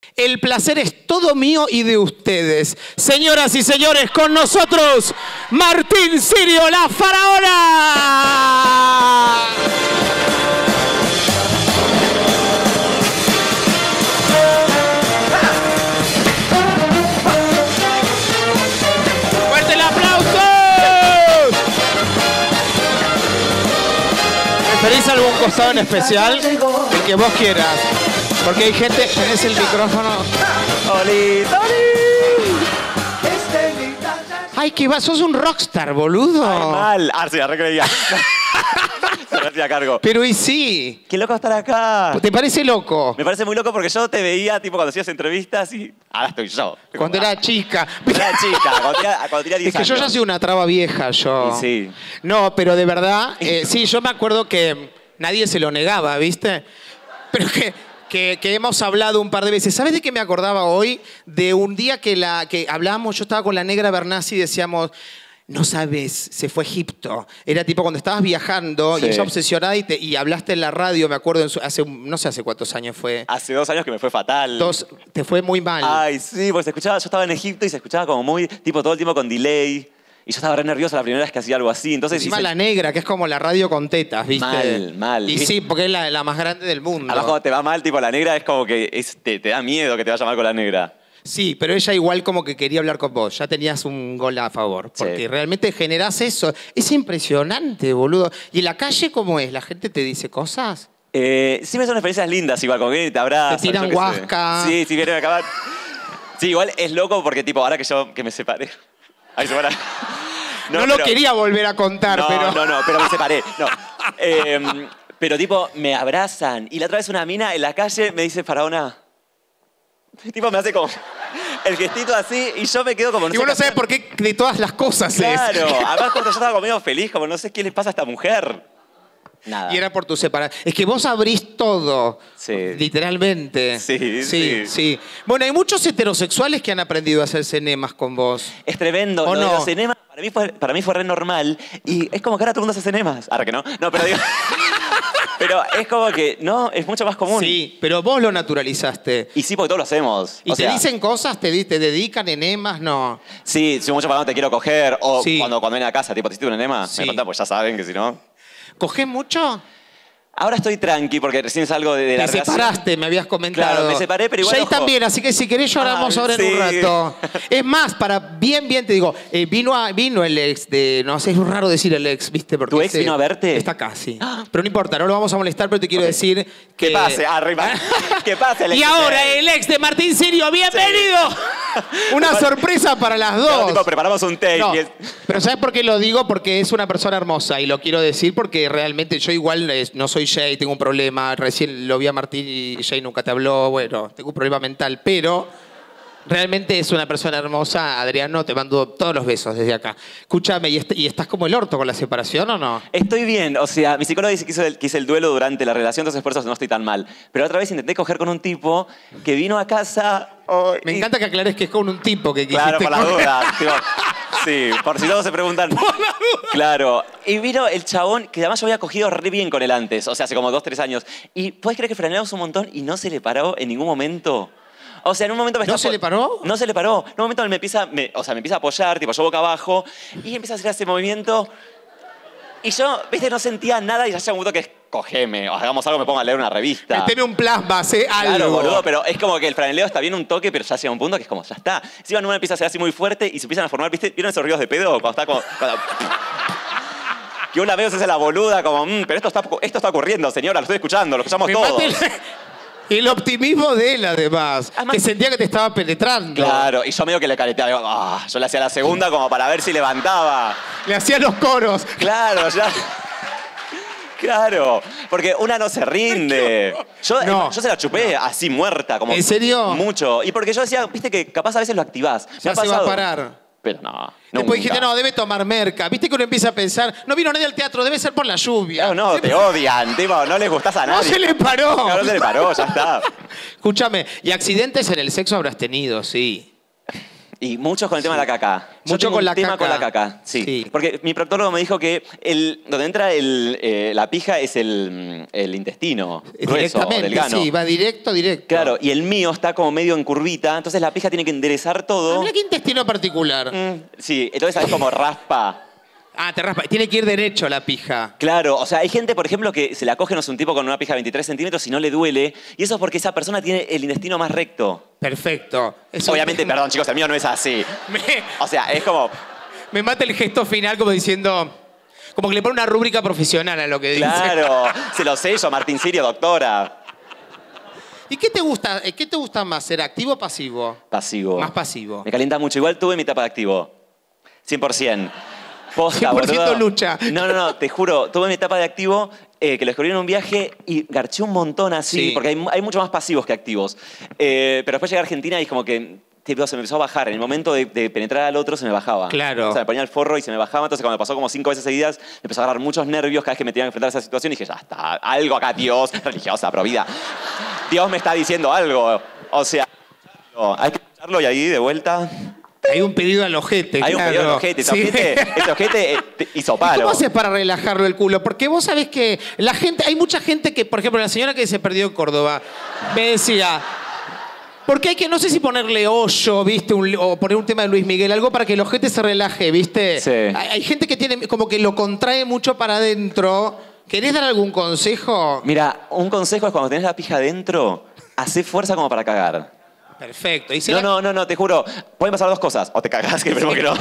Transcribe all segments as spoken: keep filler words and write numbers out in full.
El placer es todo mío y de ustedes. Señoras y señores, con nosotros, Martín Sirio, la faraona. ¡Fuerte el aplauso! ¿Preferís algún costado en especial? El que vos quieras. Porque hay gente, tenés el micrófono. ¡Oli! ¡Oli! Ay, que vas, sos un rockstar, boludo. Ay, mal. Ah, sí, arre creía. Se me hacía a cargo. Pero y sí. Qué loco estar acá. ¿Te parece loco? Me parece muy loco porque yo te veía tipo cuando hacías entrevistas y ahora estoy yo. Cuando era chica. Cuando era chica, cuando tenía, cuando tenía diez Es que yo años. ya soy una traba vieja, yo. Y sí. No, pero de verdad, eh, sí, yo me acuerdo que nadie se lo negaba, ¿viste? Pero que... Que, que hemos hablado un par de veces. ¿Sabes de qué me acordaba hoy? De un día que, la, que hablamos, yo estaba con la negra Bernasi y decíamos, no sabes, se fue a Egipto. Era tipo cuando estabas viajando Sí. y ella obsesionada y, te, y hablaste en la radio, me acuerdo, en su- hace, un- no sé hace cuántos años fue. Hace dos años que me fue fatal. Dos, te fue muy mal. Ay, sí, porque se escuchaba, yo estaba en Egipto y se escuchaba como muy, tipo todo el tiempo con delay. Y yo estaba re nervioso la primera vez que hacía algo así. Entonces, Encima hice- la negra, que es como la radio con tetas, ¿viste? Mal, mal. Y sí, porque es la, la más grande del mundo. Además, cuando te va mal, tipo la negra es como que es- te, te da miedo que te vaya mal con la negra. Sí, pero ella igual como que quería hablar con vos. Ya tenías un gol a favor. Porque Sí. realmente generás eso. Es impresionante, boludo. ¿Y en la calle cómo es? ¿La gente te dice cosas? Eh, sí me son experiencias lindas, igual, como que te abrazan. Te tiran yo qué sé. guasca. Sí, sí, vienen a acabar. Sí, igual es loco porque, tipo, ahora que yo que me separé. Ay, se para. No, lo quería volver a contar, no, pero... No, no, pero me separé. No. Eh, pero, tipo, me abrazan. Y la otra vez una mina en la calle me dice, faraona. Tipo, me hace como el gestito así y yo me quedo como... No Y vos sé no qué sabes hacer. por qué de todas las cosas Claro. es. Además, cuando yo estaba conmigo feliz, como no sé qué les pasa a esta mujer. Nada. Y era por tu separación. Es que vos abrís todo. Sí. Literalmente. Sí, sí, sí. sí. Bueno, hay muchos heterosexuales que han aprendido a hacer cinemas con vos. Es tremendo. ¿O Lo de no? los enemas, para mí, fue, para mí fue re normal. Y es como que ahora todo el mundo hace enemas. Ahora que no. No, pero digo... pero es como que, no, es mucho más común. Sí, pero vos lo naturalizaste. Y sí, porque todos lo hacemos. ¿Y O te sea, dicen cosas? ¿Te, di- te dedican enemas? No. Sí, si mucho para no te quiero coger. O Sí. cuando, cuando vienen a casa, tipo, ¿te hiciste un enema? Sí. Me contan, pues ya saben que si no... ¿Cogés mucho? Ahora estoy tranqui porque recién salgo de, de la Te relación. separaste, me habías comentado. Claro, me separé, pero igual, Jay ojo. también, así que si querés lloramos Ay, ahora en sí. un rato. Es más, para bien, bien te digo, eh, vino, a- vino el ex de... No sé, es raro decir el ex, ¿viste? Porque ¿Tu ex ese- vino a verte? Está acá, sí. Pero no importa, no lo vamos a molestar, pero te quiero decir que... Que pase, arriba. Que pase el Y ex. ahora el ex de Martín Sirio, ¡bienvenido! Una sorpresa para las No, dos. tipo, preparamos un take. No, y es- pero ¿sabes por qué lo digo? Porque es una persona hermosa y lo quiero decir porque realmente yo igual eh, no soy Jay, tengo un problema. Recién lo vi a Martín y Jay nunca te habló. Bueno, tengo un problema mental, pero realmente es una persona hermosa. Adriano, te mando todos los besos desde acá. Escúchame, ¿y, est- y estás como el orto con la separación o no? Estoy bien, o sea, mi psicólogo dice que hice, el, que hice el duelo durante la relación, entonces por eso no estoy tan mal. Pero otra vez intenté coger con un tipo que vino a casa... oh, Me y- encanta que aclares que es con un tipo que quisiste Claro, por la coger. duda. Tipo, sí, por si todos se preguntan. Por la duda. Claro. Y vino el chabón, que además yo había cogido re bien con él antes, o sea, hace como dos, tres años. Y puedes creer que freneamos un montón y no se le paró en ningún momento. O sea, en un momento me ¿No está se apo- le paró? No se le paró. En un momento él me empieza, me- o sea, me empieza a apoyar, tipo yo boca abajo, y empieza a hacer ese movimiento. Y yo, viste, no sentía nada y ya llega un momento que es, cogeme, o hagamos algo, me pongo a leer una revista. Meteme un plasma, sé algo. Claro, boludo, pero es como que el franeleo está bien un toque, pero ya llega un punto que es como, ya está. Encima uno empieza a ser así muy fuerte y se empiezan a formar, ¿viste? ¿Vieron esos ruidos de pedo? Cuando está como... cuando- que una vez se hace la boluda como, "Mm, pero esto está, esto está ocurriendo, señora, lo estoy escuchando, lo escuchamos Me todos. mata el, el optimismo de él, además. Además- que sentía que te estaba penetrando. Claro, y yo medio que le careteaba, digo, "Ah", yo le hacía la segunda como para ver si levantaba. Le hacía los coros. Claro, ya... Claro, porque una no se rinde. Yo, No. yo se la chupé así muerta, como... ¿En serio? Mucho. Y porque yo decía, viste que capaz a veces lo activás. Me Ya ha se va a pasado. parar. Pero no. Después nunca. dijiste, no, debe tomar merca. Viste que uno empieza a pensar, no vino nadie al teatro, debe ser por la lluvia. No, no, te odian, tipo, no les gustás a No nadie. se le paró. No, no se le paró, ya está. Escúchame, y accidentes en el sexo habrás tenido, sí. Y muchos con el tema de la caca. Yo Mucho tengo con un la tema caca. con la caca, sí. Sí. Porque mi proctólogo me dijo que el, donde entra el, eh, la pija es el, el intestino grueso, Directamente, delgano. sí, va directo, directo. Claro, y el mío está como medio en curvita, entonces la pija tiene que enderezar todo. Ah, mira qué intestino particular. Mm, sí, entonces sabes como raspa. Ah, te raspa. Tiene que ir derecho la pija. Claro, o sea, hay gente, por ejemplo, que se la coge, no sé, un tipo con una pija de veintitrés centímetros y no le duele. Y eso es porque esa persona tiene el intestino más recto. Perfecto. Eso- Obviamente, perdón, chicos, el mío no es así. Me, O sea, es como... me mata el gesto final como diciendo... Como que le pone una rúbrica profesional a lo que dice. Claro, se lo sé yo, Martín Sirio, doctora. ¿Y qué te gusta, eh, qué te gusta más, ser activo o pasivo? Pasivo. Más pasivo. Me calienta mucho. Igual tuve mi etapa de activo. cien por ciento. Posta, cien por ciento boludo. lucha. No, no, no, te juro, tuve mi etapa de activo eh, que lo descubrí en un viaje y garché un montón así, Sí. porque hay, hay mucho más pasivos que activos. Eh, pero después llegué a Argentina y es como que tipo, se me empezó a bajar. En el momento de, de penetrar al otro se me bajaba. Claro. O sea, me ponía el forro y se me bajaba. Entonces, cuando me pasó como cinco veces seguidas, me empezó a agarrar muchos nervios cada vez que me tenía que enfrentar a esa situación. Y dije, ya está, algo acá, Dios, religiosa, provida. Dios me está diciendo algo. O sea, hay que escucharlo y ahí de vuelta. Hay un pedido al ojete. Hay un claro. pedido de ojete. Ese Sí. ojete, ese ojete eh, te hizo ¿Y paro. ¿Cómo haces para relajarlo el culo? Porque vos sabés que la gente, hay mucha gente que, por ejemplo, la señora que se perdió en Córdoba, me decía, porque hay que, no sé si ponerle hoyo, ¿viste? Un- o poner un tema de Luis Miguel, algo para que el ojete se relaje, ¿viste? Sí. Hay, hay gente que tiene, como que lo contrae mucho para adentro. ¿Querés dar algún consejo? Mira, un consejo es cuando tenés la pija adentro, hacé fuerza como para cagar. Perfecto. Y se No, la- no, no, no, te juro. Pueden pasar dos cosas. O te cagás, que esperemos que no.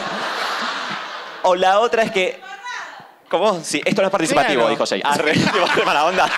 O la otra es que... ¿Cómo? Sí, esto no es participativo, Claro. dijo Jay. Ah, re, tipo, re mala onda.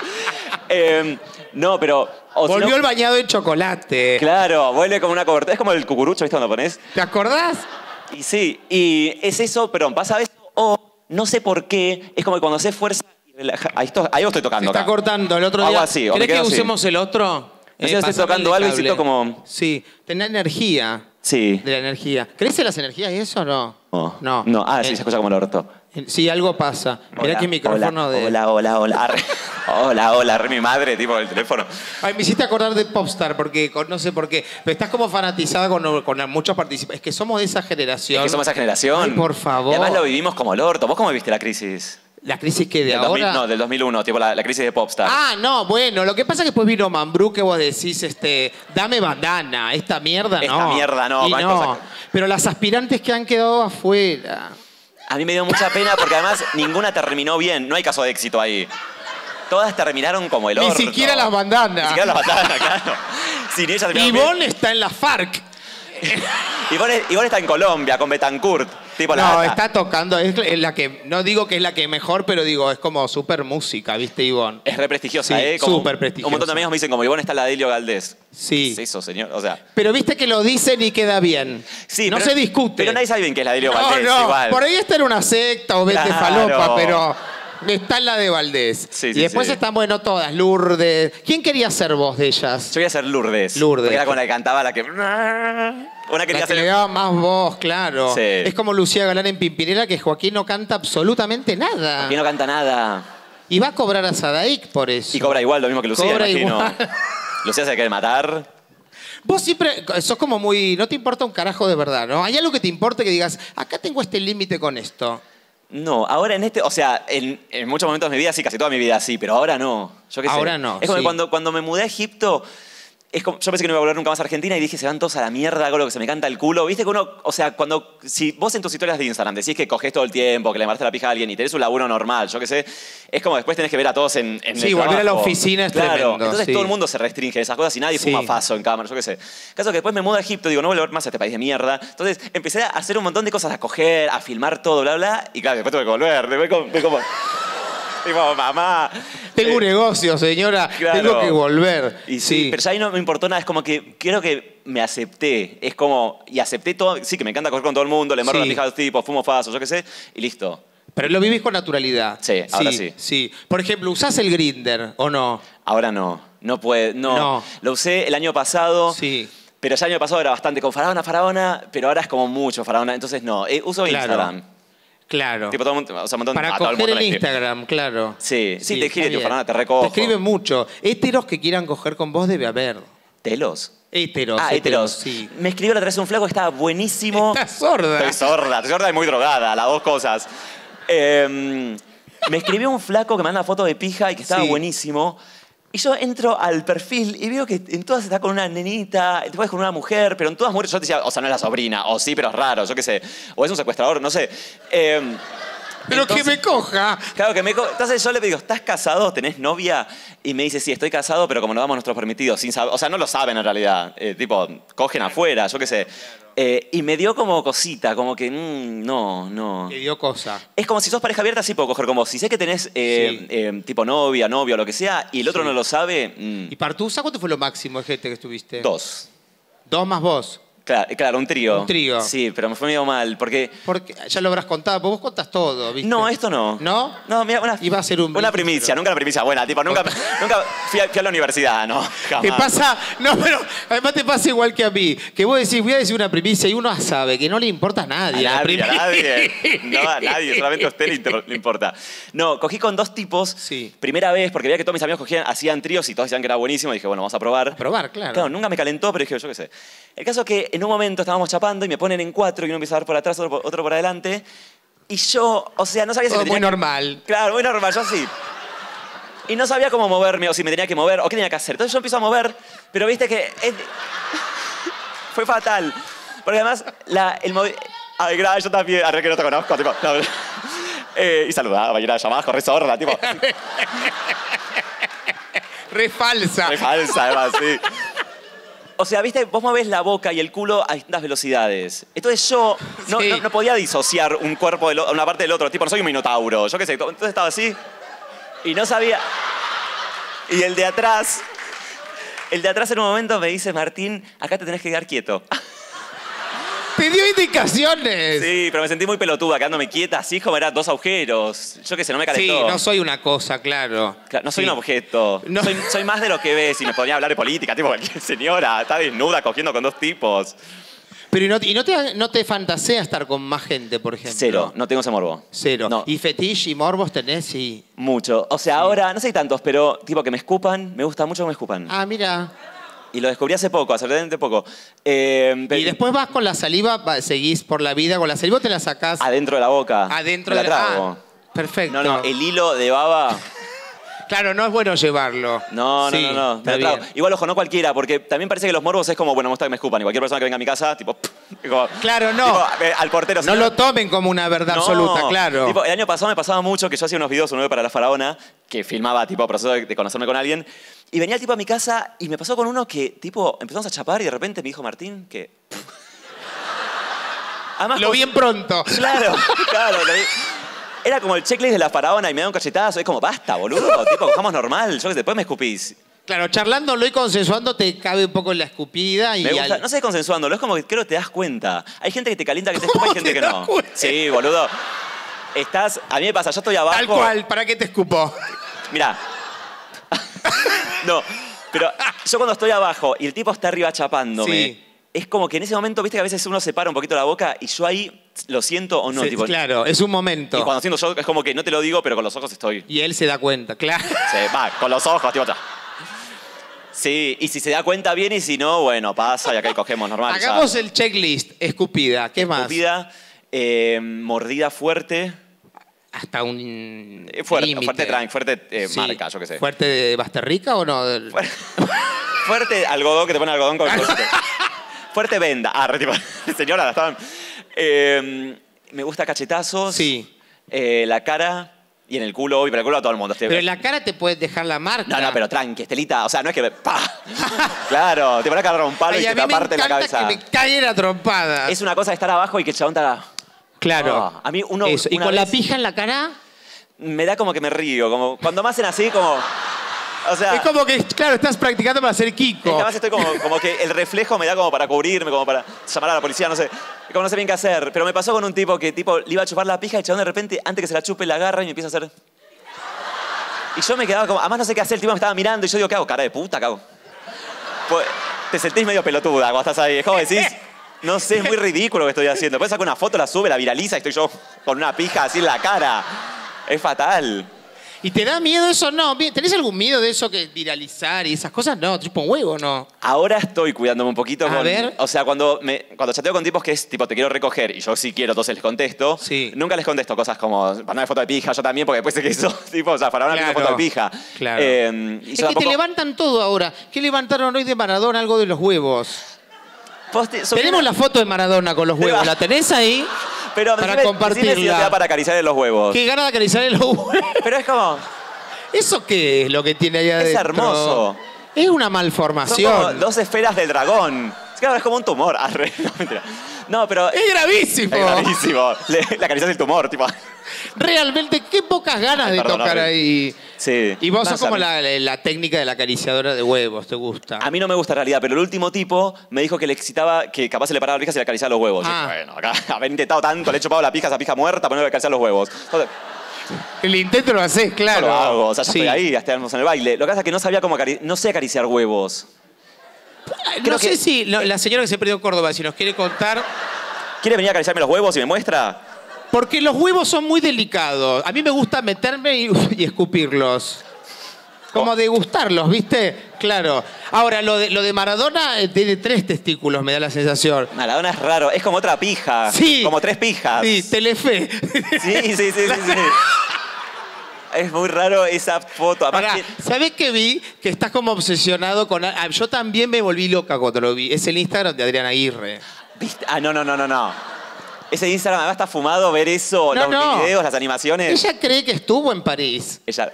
Eh, no, pero... o si Volvió no- el bañado en chocolate. Claro, vuelve como una cobertura. Es como el cucurucho, ¿viste? Cuando pones. ¿Te acordás? Y sí, y es eso, pero pasa eso. O no sé por qué, es como que cuando haces fuerza y relaja- Ahí, esto- ahí lo estoy Se tocando está acá. cortando el otro Hago día. así, o me ¿Querés que quedo así. usemos el otro? No sé si estoy pasame tocando el algo y cable. siento como- Sí, tenés energía. Sí. De la energía. ¿Crees en las energías y eso o no? No. No. No, ah, sí, Eh, se escucha como el orto. Sí, algo pasa. Mirá Hola, que micrófono hola, de... Hola, hola, hola. Arre. Hola, hola, re mi madre, tipo, el teléfono. Ay, me hiciste acordar de Popstar, porque con- no sé por qué. Pero estás como fanatizada con, con muchos participantes. Es que somos de esa generación. Es que somos esa generación. Ay, por favor. Y además lo vivimos como el orto. ¿Vos cómo viste la crisis? ¿La crisis que de Del dos mil ahora? no, del dos mil uno, tipo la, la crisis de Popstar. Ah, no, bueno, lo que pasa es que después vino Mambrú que vos decís, este, dame bandana, esta mierda no. Esta mierda no, Y con no. estos- Pero las aspirantes que han quedado afuera. A mí me dio mucha pena porque además ninguna terminó bien. No hay caso de éxito ahí. Todas terminaron como el Ni orto. siquiera las bandanas. Ni siquiera las bandanas, claro. Sin ellas terminaron bien. Ivonne está en la FARC. Ivonne, Ivonne está en Colombia con Betancourt. Tipo la No, data. está tocando, es es la que, no digo que es la que mejor, pero digo, es como súper música, ¿viste, Ivonne? Es re prestigiosa, Sí, ¿eh? Como- súper prestigiosa. Un montón de amigos me dicen, como Ivonne está la de Helio Galdés. Sí. ¿Qué es eso, señor? O sea... Pero viste que lo dicen y queda bien. Sí, no pero- se discute. Pero nadie sabe bien qué es la de Helio No, Galdés, no, igual. por ahí está en una secta o vete Claro. falopa, pero está en la de Valdés. Sí, y sí, después sí. están, bueno, todas, Lourdes. ¿Quién quería ser vos de ellas? Yo voy a ser Lourdes. Lourdes. Porque era con la que cantaba la que... Una La quería que le ser... daba más voz, claro. Sí. Es como Lucía Galán en Pimpinela, que Joaquín no canta absolutamente nada. Que no canta nada. Y va a cobrar a Sadaic por eso. Y cobra igual, lo mismo que Lucía, Cobra imagino. igual. Lucía se quiere matar. Vos siempre sos como muy... No te importa un carajo de verdad, ¿no? ¿Hay algo que te importe que digas, acá tengo este límite con esto? No, ahora en este, o sea, en, en muchos momentos de mi vida sí, casi toda mi vida sí, pero ahora no. Yo qué sé. Ahora no, Es como sí. que cuando, cuando me mudé a Egipto, es como, yo pensé que no iba a volver nunca más a Argentina y dije, se van todos a la mierda, hago lo que se me canta el culo. Viste que uno, o sea, cuando, si vos en tus historias de Instagram decís que cogés todo el tiempo, que le mandaste la pija a alguien y tenés un laburo normal, yo qué sé, es como después tenés que ver a todos en, en Sí, el volver a la trabajo. oficina es Claro, tremendo, entonces sí. todo el mundo se restringe de esas cosas y nadie Sí. fuma faso en cámara, yo qué sé. Caso que después me mudo a Egipto, digo, no voy a volver más a este país de mierda. Entonces empecé a hacer un montón de cosas, a coger, a filmar todo, bla, bla, y claro, después tuve que volver. Después como, fue como tipo, mamá. Tengo eh, un negocio, señora. claro. Tengo que volver. Y sí, pero ya ahí no me importó nada, es como que creo que me acepté. Es como, y acepté todo, sí, que me encanta coger con todo el mundo, le embargo Sí. la pija a los tipos, fumo faso, yo qué sé, y listo. Pero lo vivís con naturalidad. Sí, ahora sí. Sí. Por ejemplo, ¿usás el Grinder o no? Ahora no, no puede, no. No. Lo usé el año pasado. Sí. Pero ya el año pasado era bastante con faraona, faraona, pero ahora es como mucho faraona, entonces no. Eh, uso Claro. Instagram. Claro. Tipo, todo el mundo, o sea, un montón, Para a todo el coger mundo el le escribe. Instagram, claro. Sí, sí, te escribe, está tipo, bien. Fernanda, te recojo. Te escribe mucho. Héteros que quieran coger con vos debe haber. ¿Telos? Héteros. Ah, héteros. Sí. Me escribió la otra vez un flaco que estaba buenísimo. Estás sorda. Estoy sorda, estoy sorda y muy drogada, las dos cosas. Eh, me escribió un flaco que me manda foto de pija y que estaba Sí. buenísimo. Y yo entro al perfil y veo que en todas está con una nenita, después con una mujer, pero en todas mujeres yo te decía, o sea, no es la sobrina, o sí, pero es raro, yo qué sé. O es un secuestrador, no sé. Eh, Pero entonces- que me coja. Claro, que me... co- Entonces yo le digo, ¿estás casado? ¿Tenés novia? Y me dice, sí, estoy casado, pero como nos damos nuestros permitidos, sin saber... O sea, no lo saben en realidad. Eh, tipo, cogen afuera, yo qué sé. Eh, y me dio como cosita, como que, mm, no, no. Te dio cosa. Es como si sos pareja abierta, sí puedo coger como si sé que tenés eh, Sí. eh, tipo novia, novio, lo que sea, y el otro Sí. no lo sabe, mm, ¿Y Partusa cuánto fue lo máximo de gente que estuviste? dos. Dos más vos. Claro, claro, un trío. Un trío. Sí, pero me fue medio mal, porque... Porque ya lo habrás contado, porque vos contás todo, ¿viste? No, esto no. ¿No? No, mira, una, Iba a ser un una bicho, primicia, pero- nunca una primicia buena. Tipo, nunca, nunca fui, a, fui a la universidad, ¿no? Jamás. Te pasa, no, pero además te pasa igual que a mí, que vos decís, voy a decir una primicia y uno sabe que no le importa a nadie. A la nadie, a primicia. nadie. No, a nadie, solamente a usted le, inter- le importa. No, cogí con dos tipos. Sí. Primera vez, porque veía que todos mis amigos cogían, hacían tríos y todos decían que era buenísimo. Y dije, bueno, vamos a probar. Probar, claro. Claro, nunca me calentó, pero dije, yo qué sé. El caso es que en un momento estábamos chapando y me ponen en cuatro y uno empieza a dar por atrás, otro por, otro por adelante. Y yo, o sea, no sabía si Todo me muy tenía que- normal. Claro, muy normal, yo así. Y no sabía cómo moverme o si me tenía que mover o qué tenía que hacer. Entonces yo empiezo a mover, pero viste que es- fue fatal. Porque además, la, el movi- Ay, gracias, yo también. Arre que no te conozco, tipo. no. Eh, y saludaba, y era llamada, re sorda, tipo. Re falsa. Re falsa, además, sí. O sea, viste, vos movés la boca y el culo a distintas velocidades. Entonces yo no, Sí. no, no podía disociar un cuerpo de lo- una parte del otro. Tipo, no soy un minotauro, yo qué sé. Entonces estaba así y no sabía. Y el de atrás, el de atrás en un momento me dice, Martín, acá te tenés que quedar quieto. Te dio indicaciones. Sí, pero me sentí muy pelotuda, quedándome quieta, así como eran dos agujeros. Yo qué sé, no me Sí, calentó. no soy una cosa, claro. Claro, no soy Sí. un objeto. No. Soy, soy más de lo que ves y me podría hablar de política. Tipo, cualquier señora está desnuda cogiendo con dos tipos. Pero ¿y no, y no te, no te fantasea estar con más gente, por ejemplo? Cero, no tengo ese morbo. Cero. No. ¿Y fetiche y morbos tenés? Sí. Mucho. O sea, ahora, no sé tantos, pero tipo que me escupan, me gusta mucho que me escupan. Ah, mira. Y lo descubrí hace poco, hace relativamente poco. Eh, pe- Y después vas con la saliva, va- seguís por la vida con la saliva o te la sacás Adentro de la boca. adentro me de la la... trago. Ah, perfecto. No, no, el hilo de baba. Claro, no es bueno llevarlo. No, no, Sí, no, no. está Me la trago. bien. Igual, ojo, no cualquiera, porque también parece que los morbos es como, bueno, me gusta que me escupan. Y cualquier persona que venga a mi casa, tipo. como- Claro, no. tipo, eh, al portero. No señor, lo tomen como una verdad No. absoluta, claro. Tipo, el año pasado me pasaba mucho que yo hacía unos videos, uno para La Faraona, que filmaba, tipo, proceso de, de conocerme con alguien. Y venía el tipo a mi casa y me pasó con uno que, tipo, empezamos a chapar y de repente me dijo Martín que... Además, Lo como- bien pronto. Claro, claro. lo vi. Era como el checklist de La Faraona y me da un cachetazo. Es como, basta, boludo. Tipo, cojamos normal. Yo que después me escupís. Claro, charlándolo y consensuando te cabe un poco en la escupida y Me gusta, al- no sé consensuándolo, es como que creo que te das cuenta. Hay gente que te calienta que te escupa y hay gente te que das no. cuenta? Sí, boludo. Estás, a mí me pasa, yo estoy abajo. Tal cual, ¿para qué te escupo? Mirá. No, pero yo cuando estoy abajo y el tipo está arriba chapándome, Sí. es como que en ese momento, viste que a veces uno se para un poquito la boca y yo ahí lo siento o no. Sí, tipo, claro, es un momento. Y cuando siento yo es como que no te lo digo, pero con los ojos estoy. Y él se da cuenta, claro. Sí, va, con los ojos, tipo. ya. Sí, y si se da cuenta bien y si no, bueno, pasa y acá cogemos normal. ya. Hagamos el checklist, escupida, ¿qué más? Escupida, eh, mordida fuerte. Hasta un Eh, Fuerte, límite. fuerte trank, fuerte eh, Sí. marca, yo qué sé. ¿Fuerte de Basterrica o no? Fuerte algodón, que te pone algodón con cosito. Fuerte venda. Ah, re tipo, señora, la estaban. Eh, me gusta cachetazos. Sí. Eh, la cara y en el culo, y pero el culo a todo el mundo. Pero en la cara te puedes dejar la marca. No, no, pero tranqui, Estelita. O sea, no es que. ¡Pah! Claro, te van a agarrar un palo Ay, y a que mí te me aparte la encanta cabeza. que me caigan a trompadas. Es una cosa de estar abajo y que el chabón te haga. Claro. Ah, a mí uno. Eso. ¿Y una con la vez pija en la cara? Me da como que me río. Como, cuando me hacen así, como. O sea. Es como que, claro, estás practicando para ser Es que Kiko. además estoy como, como que el reflejo me da como para cubrirme, como para llamar a la policía, no sé. Como no sé bien qué hacer. Pero me pasó con un tipo que tipo, le iba a chupar la pija y el chabón de repente, antes que se la chupe, la agarra y me empieza a hacer... Y yo me quedaba como... Además no sé qué hacer, el tipo me estaba mirando y yo digo, ¿qué hago? Cara de puta, ¿qué hago? Pues, te sentís medio pelotuda cuando estás ahí. Es como decís... No sé, es muy ridículo lo que estoy haciendo. Después saco una foto, la sube, la viraliza y estoy yo con una pija así en la cara. Es fatal. ¿Y te da miedo eso? No. ¿Tenés algún miedo de eso que viralizar y esas cosas? No, tipo un huevo, no. Ahora estoy cuidándome un poquito. A con, ver. O sea, cuando, me, cuando chateo con tipos que es tipo, te quiero recoger y yo sí quiero, entonces les contesto. Sí. Nunca les contesto cosas como, para una foto de pija, yo también, porque después sé que eso, tipo, o sea, para una Claro. foto de pija. Claro. Eh, y Es yo que tampoco- te levantan todo ahora. ¿Qué levantaron hoy de Maradona? Algo de los huevos. Poste- subí Tenemos una- la foto de Maradona con los Te huevos. va. ¿La tenés ahí? Pero para decime- decime compartirla. si no te da para acariciar en los huevos. Qué gana de acariciarle los huevos. Pero es como, ¿Eso qué es lo que tiene ahí adentro? hermoso. Es una son malformación. como dos esferas del dragón. Es que ahora es como un tumor. Arre, no, mentira. No, pero... Es gravísimo. Es gravísimo. Le, le acaricias el tumor, tipo... Realmente, qué pocas ganas Ay, de perdón, tocar arre. ahí. Sí. Y vos No, sos o sea, como a mí- la, la técnica de la acariciadora de huevos, ¿te gusta? A mí no me gusta en realidad, pero el último tipo me dijo que le excitaba, que capaz se le paraba la pija y le acariciaba los huevos. Ah. Y, bueno, acá haber intentado tanto, le he chupado la pija a esa pija muerta, ponerle a acariciar los huevos. Entonces, El intento lo haces, no claro. lo hago, o sea, ya Sí. estoy ahí, ya estamos en el baile. Lo que pasa es que no sabía cómo acariciar, no sé acariciar huevos. No Creo sé que- si lo- la señora que se perdió en Córdoba, si nos quiere contar. ¿Quiere venir a acariciarme los huevos y me muestra? Porque los huevos son muy delicados. A mí me gusta meterme y, y escupirlos. Como Oh. degustarlos, ¿viste? Claro. Ahora, lo de, lo de Maradona eh, tiene tres testículos, me da la sensación. Maradona es raro, es como otra pija. Sí. Como tres pijas. Sí, Telefe. sí, sí, sí, sí, sí. Es muy raro esa foto. Además Pará, que- ¿sabés qué vi? Que estás como obsesionado con... ah, yo también me volví loca cuando lo vi. Es el Instagram de Adrián Aguirre. ¿Viste? Ah, no, no, no, no, no. Ese Instagram además está fumado ver eso, No, los no. videos, las animaciones. Ella cree que estuvo en París. Ella.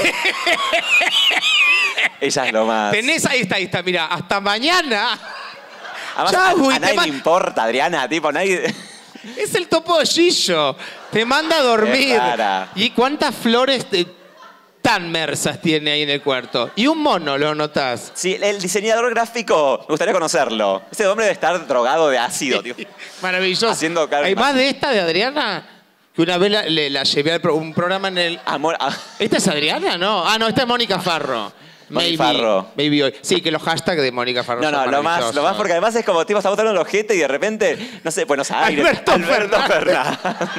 Ella es lo más. Tenés, ahí está, ahí está, mira, hasta mañana. Además, Chau, a, y a te nadie ma- le importa, Adriana, tipo, nadie. Es el topo de Gillo. Te manda a dormir. Qué rara. ¿Y cuántas flores de- tan mersas tiene ahí en el cuarto? Y un mono, ¿lo notás? Sí, el diseñador gráfico, me gustaría conocerlo. Ese hombre debe estar drogado de ácido, tío. Maravilloso. Haciendo calma. ¿Hay más de esta de Adriana? Que una vez la, le- la llevé a un programa en el... Amor. ah, ¿Esta es Adriana? No. Ah, no, esta es Mónica Farro. Moni Farro. Maybe hoy. Sí, que los hashtags de Mónica Farro No, son no, lo más, maravillosos. lo más porque además es como, tipo, está botando el ojete y de repente, no sé, Buenos Aires. Alberto Fernández.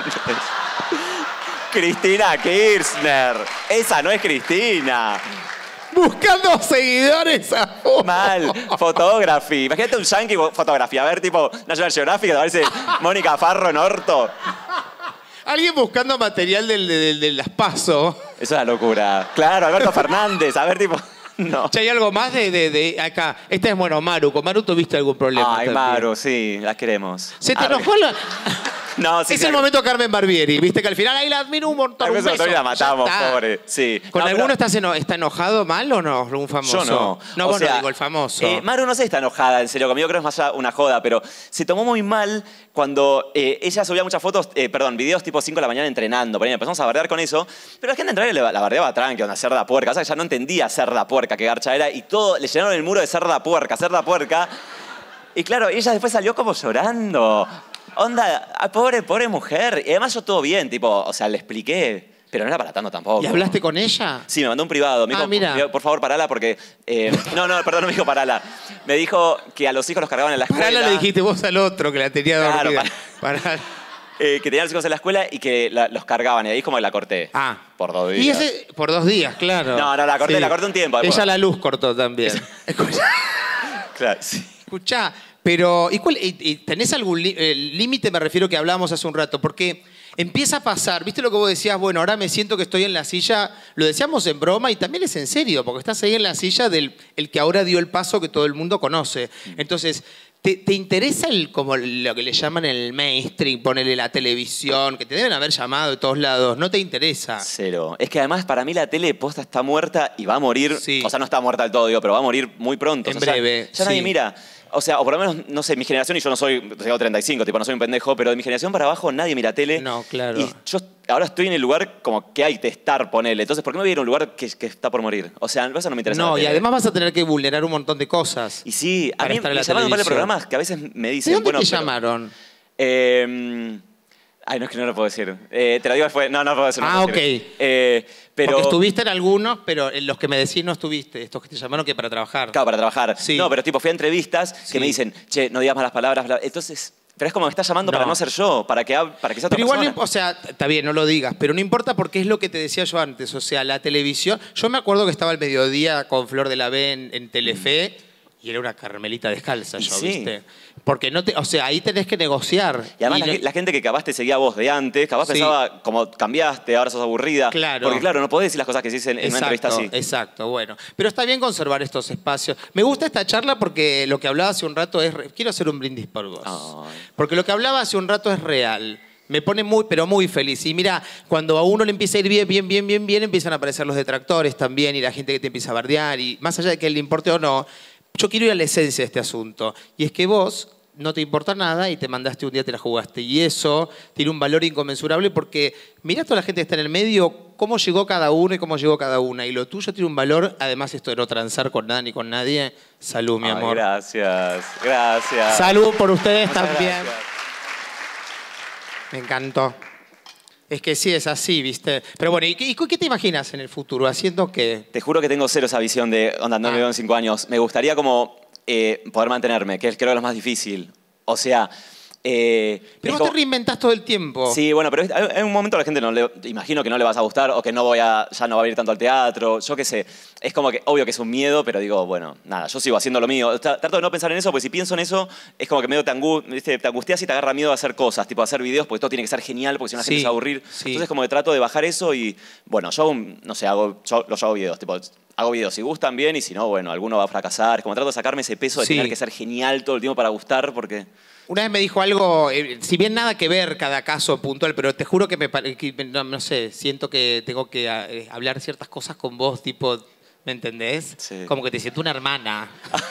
Cristina Kirchner. Esa no es Cristina. Buscando seguidores a full. Mal. Photography. Imagínate un yankee fotografía. A ver, tipo, National Geographic, que aparece Mónica Farro en orto. Alguien buscando material del- del- de, las PASO. Eso es una locura. Claro, Alberto Fernández. A ver, tipo, no. Che, ¿hay algo más de, de- de acá? Esta es, bueno, Maru. ¿Con Maru tuviste algún problema? Ay, también? Maru, sí, las queremos. ¿Se te Arre. enojó la...? No, sí. Es el momento Carmen Barbieri. Viste que al final ahí la admiro un montón. A Un veces beso. la matamos, Ya está. pobre. Sí. ¿Con No, alguno pero- estás eno- está enojado mal o no? ¿Un famoso? Yo no. No, O vos no sea, digo, el famoso. eh, Maru no sé si está enojada, en serio. Conmigo creo que es más una joda, pero se tomó muy mal cuando eh, ella subía muchas fotos, eh, perdón, videos tipo cinco de la mañana entrenando. Por ahí empezamos a bardear con eso. Pero la gente en realidad la bardeaba tranqui, una cerda puerca. O sea, ella no entendía cerda puerca, qué garcha era. Y todo, le llenaron el muro de cerda puerca, cerda puerca. Y claro, ella después salió como llorando. Onda, ah, pobre, pobre mujer. Y además yo todo bien, tipo, o sea, le expliqué, pero no era para tanto tampoco. ¿Y hablaste con ella? Sí, me mandó un privado. Me Ah, dijo, mira. por favor, parala porque... eh, no, no, perdón, no me dijo parala. Me dijo que a los hijos los cargaban en la escuela. Parala le dijiste vos al otro que la tenía Claro, dormida. Pará. eh, que tenían a los hijos en la escuela y que la- los cargaban. Y ahí como que la corté. Ah. Por dos Y días. ese, por dos días, claro. No, no, la corté, la corté un tiempo después. Ella la luz cortó también. Escuchá, Claro, sí. escuchá, pero ¿y cuál, y- y ¿tenés algún li- eh, límite? Me refiero que hablábamos hace un rato, porque empieza a pasar, ¿viste lo que vos decías? Bueno, ahora me siento que estoy en la silla, lo decíamos en broma y también es en serio, porque estás ahí en la silla del el que ahora dio el paso que todo el mundo conoce. Entonces, ¿te, te interesa el, como lo que le llaman el mainstream, ponerle la televisión, que te deben haber llamado de todos lados? ¿No te interesa? Cero. Es que además para mí la tele posta está muerta y va a morir. Sí. O sea, no está muerta del todo, digo, pero va a morir muy pronto. En O sea, breve, Ya, ya nadie sí. mira. O sea, o por lo menos, no sé, mi generación, y yo no soy, tengo treinta y cinco, tipo, no soy un pendejo, pero de mi generación para abajo nadie mira tele. No, claro. Y yo ahora estoy en el lugar como que hay que estar, ponele. Entonces, ¿por qué me voy a ir a un lugar que, que está por morir? O sea, eso no me interesa. No, la y tele. además vas a tener que vulnerar un montón de cosas. Y sí, a para mí estar en me la llamaron un par de televisión. programas que a veces me ¿De dicen, dónde bueno, te pero- llamaron? Eh, ay, no es que no lo puedo decir. Eh, te lo digo después. No, no puedo decir. no Ah, puedo decir. ok. Eh, pero... Porque estuviste en algunos, pero en los que me decís no estuviste. Estos que te llamaron que para trabajar. Claro, para trabajar. Sí. No, pero tipo, fui a entrevistas Sí. que me dicen, che, no digas malas palabras. Bla. Entonces, Pero es como que está llamando No. para no ser yo, para que, hab- para que sea otra Pero igual, persona. no- o sea, está bien, no lo digas, pero no importa porque es lo que te decía yo antes. O sea, la televisión. Yo me acuerdo que estaba al mediodía con Flor de la B en, en Telefe y era una Carmelita descalza, Y yo, sí. ¿viste? Porque no te. O sea, ahí tenés que negociar. Y además Y la, no- ge- la gente que capaz te seguía a vos de antes, capaz Sí. pensaba como cambiaste, ahora sos aburrida. Claro. Porque claro, no podés decir las cosas que se dicen en una entrevista Exacto, así. exacto, bueno. Pero está bien conservar estos espacios. Me gusta esta charla porque lo que hablaba hace un rato es... re- Quiero hacer un brindis por vos. Ay. Porque lo que hablaba hace un rato es real. Me pone muy, pero muy feliz. Y mira, cuando a uno le empieza a ir bien, bien, bien, bien, bien, empiezan a aparecer los detractores también y la gente que te empieza a bardear. Y más allá de que le importe o no, yo quiero ir a la esencia de este asunto. Y es que vos no te importa nada y te mandaste un día, te la jugaste. Y eso tiene un valor inconmensurable porque mirá toda la gente que está en el medio, cómo llegó cada uno y cómo llegó cada una. Y lo tuyo tiene un valor, además esto de no transar con nada ni con nadie. Salud, mi Ay, amor. gracias, gracias. Salud por ustedes Muchas también. gracias. Me encantó. Es que sí, es así, ¿viste? Pero bueno, ¿y qué, y qué te imaginas en el futuro? ¿Haciendo qué? Te juro que tengo cero esa visión de, onda, no me Ah. veo en cinco años. Me gustaría como eh, poder mantenerme, que es creo que lo más difícil. O sea... eh, Pero es vos te como- reinventás todo el tiempo. Sí, bueno, pero hay hay un momento a la gente no le, imagino que no le vas a gustar o que no voy a, ya no va a ir tanto al teatro, yo qué sé. Es como que, obvio que es un miedo, pero digo, bueno, nada, yo sigo haciendo lo mío. Tra- Trato de no pensar en eso, porque si pienso en eso, es como que medio te, angu- ¿viste? Te angustias y te agarra miedo a hacer cosas, tipo a hacer videos, porque todo tiene que ser genial, porque si no la gente Sí, se va a aburrir. sí. Entonces como que trato de bajar eso y, bueno, yo, hago un- no sé, hago, yo, yo hago videos, tipo... Hago videos, si gustan bien y si no, bueno, alguno va a fracasar. Como trato de sacarme ese peso de Sí. tener que ser genial todo el tiempo para gustar, porque... Una vez me dijo algo, eh, si bien nada que ver cada caso puntual, pero te juro que me pare- que me- no, no sé, siento que tengo que eh, hablar ciertas cosas con vos, tipo, ¿me entendés? Sí. Como que te siento una hermana.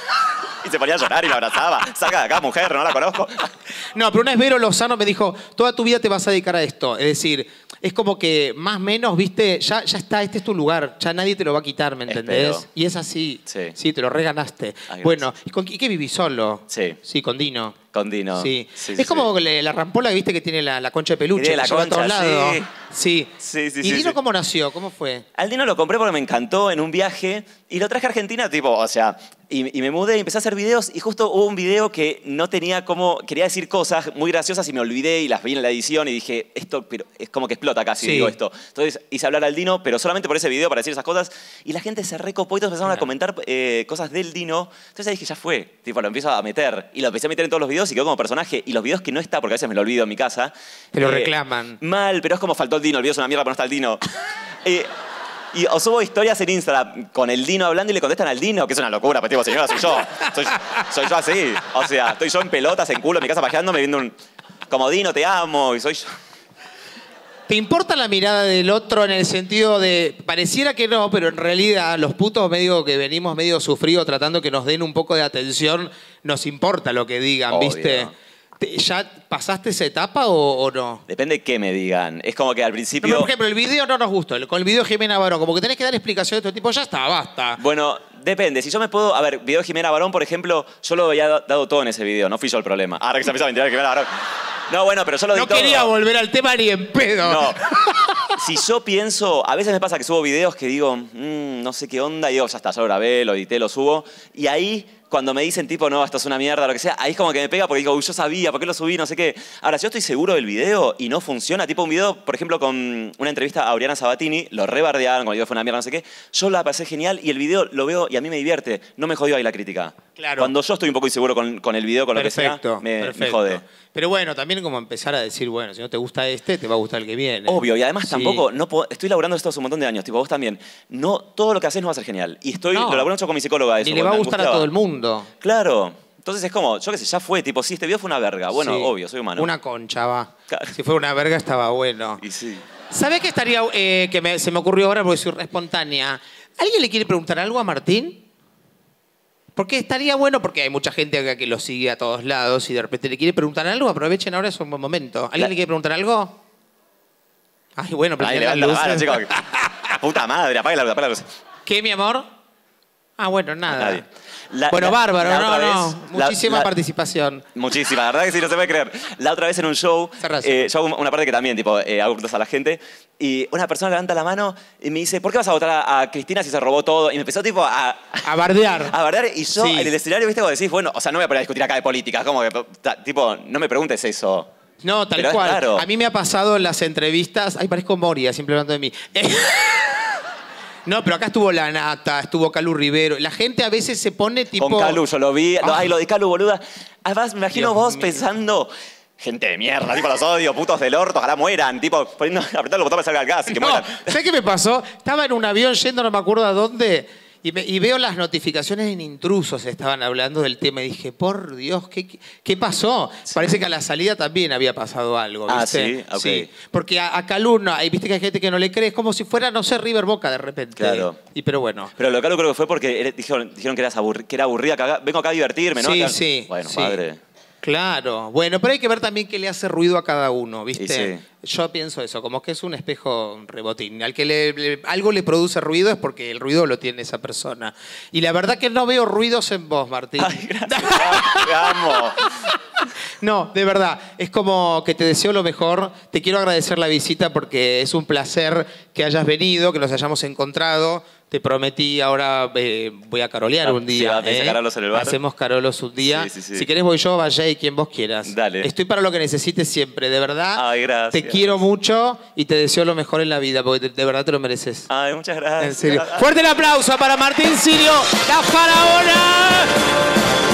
Y se ponía a llorar y me abrazaba. Saca de acá, mujer, no la conozco. No, pero una vez Vero Lozano me dijo, toda tu vida te vas a dedicar a esto. Es decir, es como que más o menos, viste, ya, ya está, este es tu lugar, ya nadie te lo va a quitar, ¿me entendés? Espero. Y es así. Sí. Sí, te lo reganaste. Ay, gracias. Bueno, ¿y con y qué vivís solo? Sí. Sí, con Dino. Con Dino. Sí. Sí, es sí, como sí. le- la rampola, viste, que tiene la, la concha de peluche. Tiene la que lleva a todos concha, lados. sí. Sí. Sí, sí, ¿Y sí, Dino sí. cómo nació? ¿Cómo fue? Al Dino lo compré porque me encantó en un viaje y lo traje a Argentina, tipo, o sea, y, y me mudé y empecé a hacer videos y justo hubo un video que no tenía como, quería decir cosas muy graciosas y me olvidé y las vi en la edición y dije, esto pero es como que explota casi, Sí. digo esto. Entonces hice hablar al Dino, pero solamente por ese video para decir esas cosas y la gente se recopó y todos empezaron a Claro. comentar eh, cosas del Dino. Entonces ahí dije, ya fue, tipo, lo empiezo a meter y lo empecé a meter en todos los videos y quedó como personaje y los videos que no está, porque a veces me lo olvido en mi casa. Te lo eh, reclaman. Mal, pero es como faltó el Dino, el video es una mierda, pero no está el Dino. Eh, y os subo historias en Instagram con el Dino hablando y le contestan al Dino, que es una locura, pero tipo, señora, soy yo. Soy, soy yo así. O sea, estoy yo en pelotas, en culo, en mi casa pajeándome, viendo un... Como Dino, te amo, y soy yo. ¿Te importa la mirada del otro en el sentido de, pareciera que no, pero en realidad los putos medio que venimos medio sufridos tratando que nos den un poco de atención, nos importa lo que digan, Obvio. ¿viste? ¿Te- ¿Ya pasaste esa etapa o, o no? Depende de qué me digan. Es como que al No, principio... pero, por ejemplo, el video no nos gustó. el- Con el video de Jimena Barón, como que tenés que dar explicaciones de todo tipo, ya está, basta. Bueno, depende. Si yo me puedo... A ver, video de Jimena Barón, por ejemplo, yo lo había dado todo en ese video. No fui yo el problema. Ahora que se empieza a mentir Jimena Barón. No, bueno, pero yo lo di No todo. quería volver al tema ni en pedo. No. Si yo pienso, a veces me pasa que subo videos que digo, "Mm, no sé qué onda, y digo, ya está, ya lo grabé, lo edité, lo subo. Y ahí, cuando me dicen tipo, no, esto es una mierda, lo que sea, ahí es como que me pega porque digo, uy, yo sabía, ¿por qué lo subí? No sé qué. Ahora, si yo estoy seguro del video y no funciona, tipo un video, por ejemplo, con una entrevista a Oriana Sabatini, lo rebardearon, cuando digo fue una mierda, no sé qué, yo la pasé genial y el video lo veo y a mí me divierte. No me jodió ahí la crítica. Claro. Cuando yo estoy un poco inseguro con, con el video, con lo Perfecto, que sea, me, me perfecto. jode. Pero bueno, también como empezar a decir, bueno, si no te gusta este, te va a gustar el que viene. Obvio, y además Sí. tampoco, no puedo- estoy laburando esto hace un montón de años, tipo vos también. No, todo lo que haces no va a ser genial. Y estoy, No. lo laburo mucho con mi psicóloga eso. Ni le porque va a me gustar a angustiaba. todo el mundo. Claro. Entonces es como, yo qué sé, ya fue, tipo, sí, este video fue una verga. Bueno, Sí. obvio, soy humano. Una concha, va. Claro. Si fuera una verga, estaba bueno. Y sí. ¿Sabés qué estaría, eh, que me- se me ocurrió ahora porque soy re espontánea? ¿Alguien le quiere preguntar algo a Martín? Porque estaría bueno, porque hay mucha gente acá que lo sigue a todos lados y de repente le quiere preguntar algo, aprovechen ahora, es un buen momento. ¿Alguien La- le quiere preguntar algo? Ay, bueno, Ay, prende las levanta la mano, luces. chicos. La puta madre, apaga la luz, apaga la luz. ¿Qué, mi amor? Ah, bueno, nada. Nadie. La- bueno, la- bárbaro, la no, otra no. vez- Muchísima la- la- participación. Muchísima, la verdad que sí, no se puede creer. La otra vez en un show, Cerrás. eh, yo hago una parte que también, tipo, eh, hago preguntas a la gente, y una persona levanta la mano y me dice, ¿por qué vas a votar a, a Cristina si se robó todo? Y me empezó, tipo, a... A bardear. A bardear, y yo Sí. en el escenario, viste, como decís, bueno, o sea, no me voy a poner a discutir acá de política, como que, ta- tipo, no me preguntes eso. No, tal Pero es cual. raro. A mí me ha pasado en las entrevistas. Ay, parezco Moria, siempre hablando de mí. No, pero acá estuvo La Nata, estuvo Calu Rivero. La gente a veces se pone tipo. Con Calu, yo lo vi. Ah. Ay, lo de Calu, boluda. Además, me imagino Dios vos mío. pensando, gente de mierda, tipo, los odio, putos del orto, ojalá mueran, tipo, poniendo, apretando el botón para que salga el gas y que No, mueran. ¿sabes qué me pasó? Estaba en un avión yendo, no me acuerdo a dónde, y, me- y veo las notificaciones en Intrusos, estaban hablando del tema, y dije, por Dios, ¿qué, qué, qué pasó? Parece que a la salida también había pasado algo, Ah, ¿viste? ¿sí? Ok. Porque a, a Calú, no, ahí viste que hay gente que no le cree, es como si fuera, no sé, River Boca de repente. Claro. Y pero bueno. Pero lo de Calu creo que fue porque era- dijeron, dijeron que, eras aburri- que era aburrida, que acá- vengo acá a divertirme, ¿no? Sí, Acá- sí. Bueno, sí. padre. Claro, bueno, pero hay que ver también qué le hace ruido a cada uno, ¿viste? Y sí. Yo pienso eso, como que es un espejo rebotín. Al que le- le- algo le produce ruido es porque el ruido lo tiene esa persona. Y la verdad que no veo ruidos en vos, Martín. Ay, gracias. Te amo. No, de verdad, es como que te deseo lo mejor. Te quiero agradecer la visita porque es un placer que hayas venido, que nos hayamos encontrado. Te prometí, ahora eh, voy a carolear Ah, un sí, día. va, ¿tenés ¿eh? carolos en el bar? Hacemos carolos un día. Sí, sí, sí. Si querés voy yo, vaya y quien vos quieras. Dale. Estoy para lo que necesites siempre, de verdad. Ay, gracias. Te quiero mucho y te deseo lo mejor en la vida, porque de, de verdad te lo mereces. Ay, muchas gracias. En serio. Fuerte el aplauso para Martín Sirio, la faraona.